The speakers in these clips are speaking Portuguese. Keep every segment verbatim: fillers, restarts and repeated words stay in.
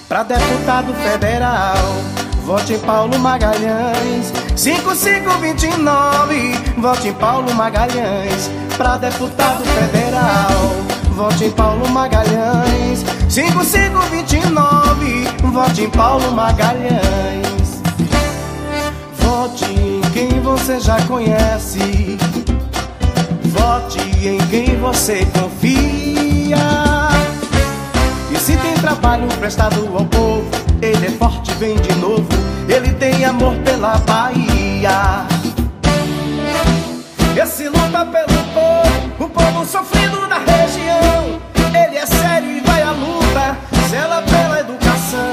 Pra deputado federal, vote em Paulo Magalhães. Cinco cinco dois nove, vote em Paulo Magalhães. Pra deputado federal, vote em Paulo Magalhães. Cinco cinco dois nove, vote em Paulo Magalhães. Vote em quem você já conhece, vote em quem você confia. E se tem trabalho prestado ao povo, ele é forte, vem de novo, ele tem amor pela Bahia. Esse luta pelo povo, o povo sofrido da região. Ele é sério e vai à luta, zela pela educação.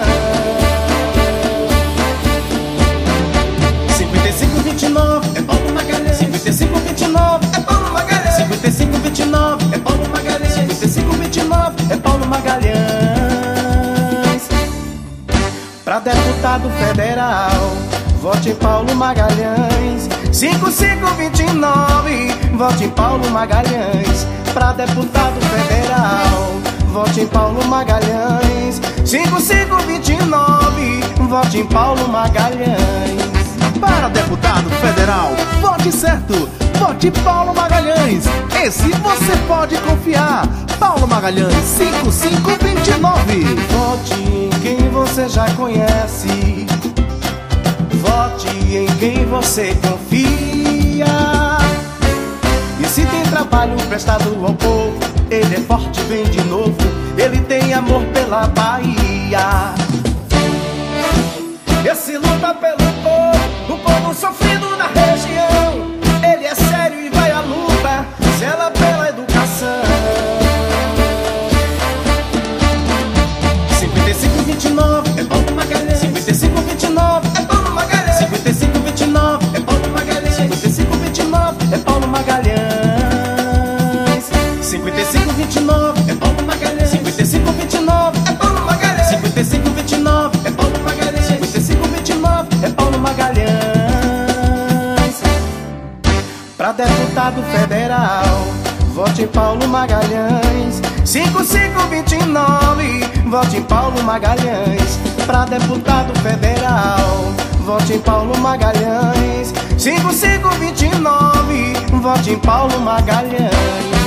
Cinquenta e cinco vinte e nove é Paulo Magalhães. Cinquenta e cinco vinte e nove é Paulo Magalhães. Cinquenta e cinco vinte e nove é Paulo Magalhães. Cinquenta e cinco vinte e nove é Paulo Magalhães. Pra deputado federal, vote em Paulo Magalhães. Cinco cinco dois nove, vote em Paulo Magalhães. Pra deputado federal, vote em Paulo Magalhães. Cinco cinco dois nove, vote em Paulo Magalhães. Para deputado federal, vote certo, vote Paulo Magalhães. Esse você pode confiar. Paulo Magalhães, cinco cinco dois nove. Vote em quem você já conhece, vote em quem você confia. E se tem trabalho prestado ao povo, ele é forte, vem de novo, ele tem amor pela Bahia. Esse luta pelo povo, o povo sofrido da região. Ele é sério e vai à luta, zela pela educação. Cinquenta e cinco vinte e nove é Paulo Magalhães. Cinquenta e cinco vinte e nove é Paulo Magalhães. Cinquenta e cinco vinte e nove é Paulo Magalhães. Cinquenta e cinco vinte e nove é Paulo Magalhães. Cinquenta e cinco vinte e nove é Paulo Magalhães. Cinquenta e cinco vinte e nove é Paulo Magalhães. Cinquenta e cinco vinte e nove é Paulo Magalhães. Cinquenta e cinco vinte e nove é Paulo Magalhães. Pra deputado federal, vote em Paulo Magalhães. Cinco cinco dois nove, vote em Paulo Magalhães. Pra deputado federal, vote em Paulo Magalhães. Cinco cinco dois nove, vote em Paulo Magalhães.